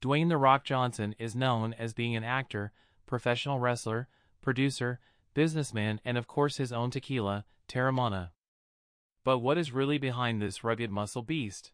Dwayne "The Rock" Johnson is known as being an actor, professional wrestler, producer, businessman, and of course his own tequila, Teremana. But what is really behind this rugged muscle beast?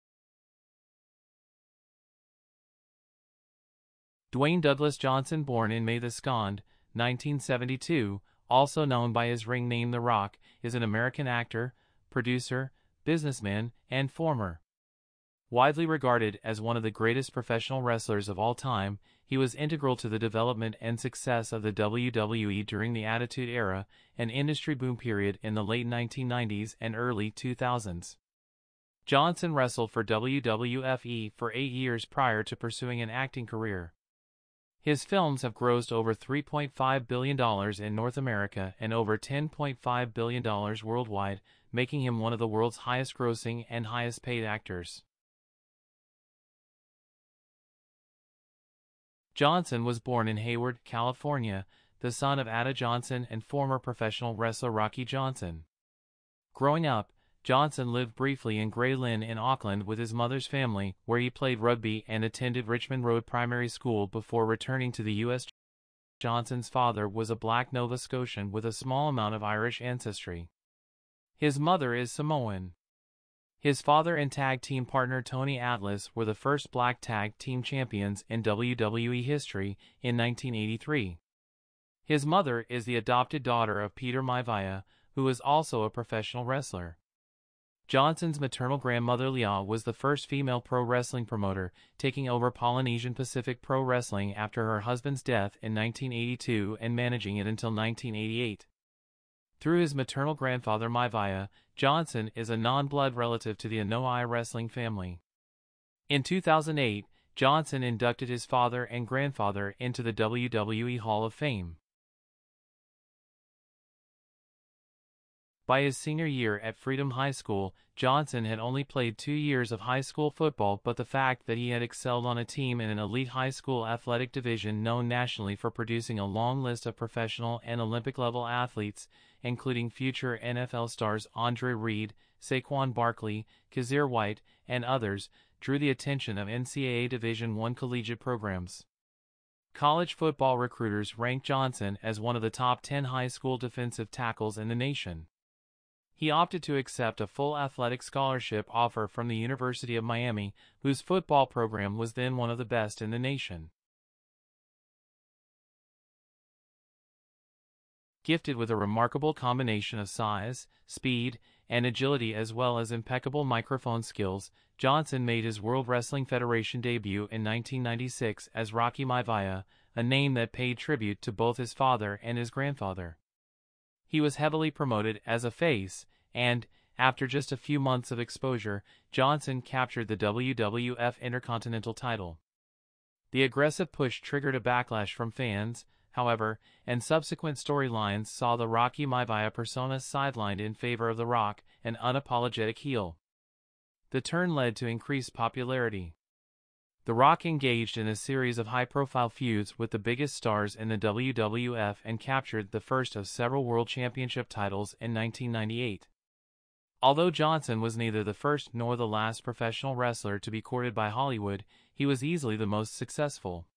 Dwayne Douglas Johnson, born in May the 2nd, 1972, also known by his ring name The Rock, is an American actor, producer, businessman, and former. Widely regarded as one of the greatest professional wrestlers of all time, he was integral to the development and success of the WWE during the Attitude Era, an industry boom period in the late 1990s and early 2000s. Johnson wrestled for WWFE for 8 years prior to pursuing an acting career. His films have grossed over $3.5 billion in North America and over $10.5 billion worldwide, making him one of the world's highest-grossing and highest-paid actors. Johnson was born in Hayward, California, the son of Ada Johnson and former professional wrestler Rocky Johnson. Growing up, Johnson lived briefly in Grey Lynn in Auckland with his mother's family, where he played rugby and attended Richmond Road Primary School before returning to the U.S. Johnson's father was a black Nova Scotian with a small amount of Irish ancestry. His mother is Samoan. His father and tag team partner Tony Atlas were the first black tag team champions in WWE history in 1983. His mother is the adopted daughter of Peter Maivia, who is also a professional wrestler. Johnson's maternal grandmother Leah was the first female pro wrestling promoter, taking over Polynesian Pacific Pro Wrestling after her husband's death in 1982 and managing it until 1988. Through his maternal grandfather Maivia, Johnson is a non-blood relative to the Anoa'i wrestling family. In 2008, Johnson inducted his father and grandfather into the WWE Hall of Fame. By his senior year at Freedom High School, Johnson had only played 2 years of high school football, but the fact that he had excelled on a team in an elite high school athletic division known nationally for producing a long list of professional and Olympic-level athletes, including future NFL stars Andre Reed, Saquon Barkley, Kazir White, and others, drew the attention of NCAA Division I collegiate programs. College football recruiters ranked Johnson as one of the top 10 high school defensive tackles in the nation. He opted to accept a full athletic scholarship offer from the University of Miami, whose football program was then one of the best in the nation. Gifted with a remarkable combination of size, speed, and agility as well as impeccable microphone skills, Johnson made his World Wrestling Federation debut in 1996 as Rocky Maivia, a name that paid tribute to both his father and his grandfather. He was heavily promoted as a face, and, after just a few months of exposure, Johnson captured the WWF Intercontinental title. The aggressive push triggered a backlash from fans, however, and subsequent storylines saw the Rocky Maivia persona sidelined in favor of The Rock, an unapologetic heel. The turn led to increased popularity. The Rock engaged in a series of high-profile feuds with the biggest stars in the WWF and captured the first of several World Championship titles in 1998. Although Johnson was neither the first nor the last professional wrestler to be courted by Hollywood, he was easily the most successful.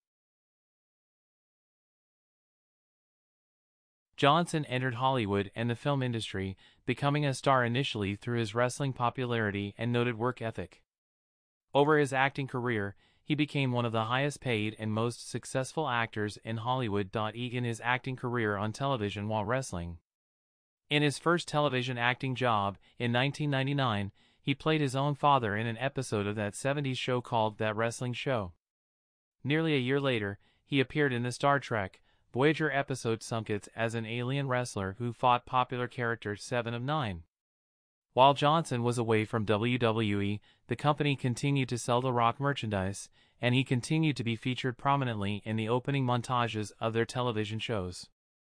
Johnson entered Hollywood and the film industry, becoming a star initially through his wrestling popularity and noted work ethic. Over his acting career, he became one of the highest-paid and most successful actors in Hollywood. In his acting career on television while wrestling. In his first television acting job, in 1999, he played his own father in an episode of that 70s show called That Wrestling Show. Nearly a year later, he appeared in the Star Trek Voyager episode Sunkets as an alien wrestler who fought popular character Seven of Nine. While Johnson was away from WWE, the company continued to sell The Rock merchandise, and he continued to be featured prominently in the opening montages of their television shows.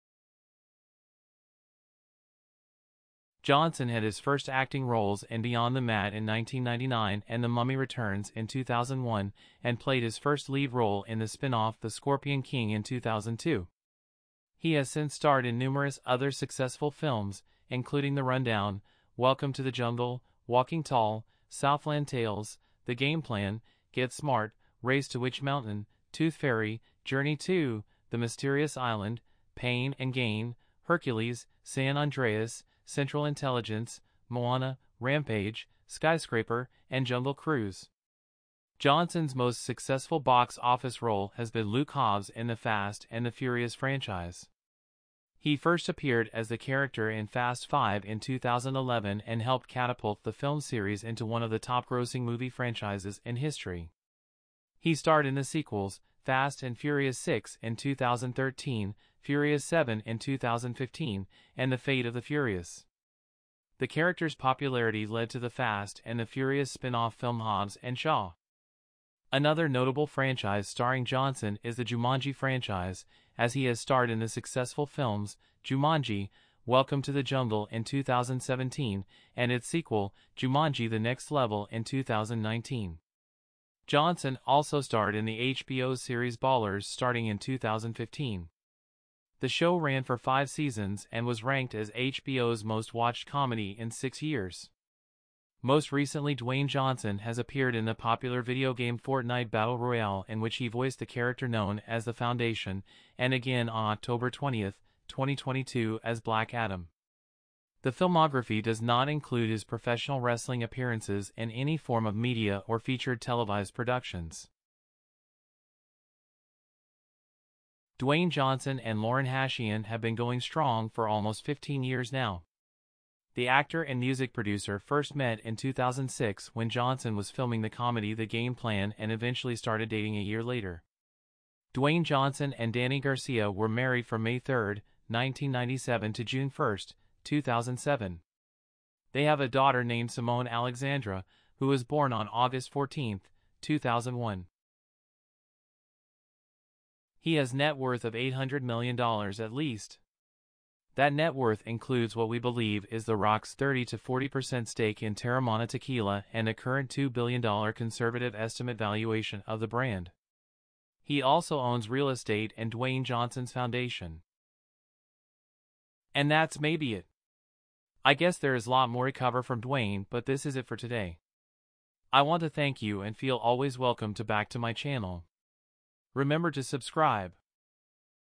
Johnson had his first acting roles in Beyond the Mat in 1999 and The Mummy Returns in 2001, and played his first lead role in the spin-off The Scorpion King in 2002. He has since starred in numerous other successful films, including The Rundown, Welcome to the Jungle, Walking Tall, Southland Tales, The Game Plan, Get Smart, Race to Witch Mountain, Tooth Fairy, Journey to the Mysterious Island, Pain and Gain, Hercules, San Andreas, Central Intelligence, Moana, Rampage, Skyscraper, and Jungle Cruise. Johnson's most successful box office role has been Luke Hobbs in the Fast and the Furious franchise. He first appeared as the character in Fast 5 in 2011 and helped catapult the film series into one of the top-grossing movie franchises in history. He starred in the sequels, Fast and Furious 6 in 2013, Furious 7 in 2015, and The Fate of the Furious. The character's popularity led to the Fast and the Furious spin-off film Hobbs and Shaw. Another notable franchise starring Johnson is the Jumanji franchise, as he has starred in the successful films Jumanji: Welcome to the Jungle in 2017 and its sequel, Jumanji: The Next Level in 2019. Johnson also starred in the HBO series Ballers starting in 2015. The show ran for 5 seasons and was ranked as HBO's most-watched comedy in 6 years. Most recently, Dwayne Johnson has appeared in the popular video game Fortnite Battle Royale, in which he voiced the character known as the Foundation, and again on October 20, 2022 as Black Adam. The filmography does not include his professional wrestling appearances in any form of media or featured televised productions. Dwayne Johnson and Lauren Hashian have been going strong for almost 15 years now. The actor and music producer first met in 2006 when Johnson was filming the comedy The Game Plan and eventually started dating a year later. Dwayne Johnson and Danny Garcia were married from May 3, 1997 to June 1, 2007. They have a daughter named Simone Alexandra, who was born on August 14, 2001. He has net worth of $800 million at least. That net worth includes what we believe is The Rock's 30 to 40% stake in Teremana Tequila and a current $2 billion conservative estimate valuation of the brand. He also owns real estate and Dwayne Johnson's foundation. And that's maybe it. I guess there is a lot more to cover from Dwayne, but this is it for today. I want to thank you and feel always welcome back to my channel. Remember to subscribe.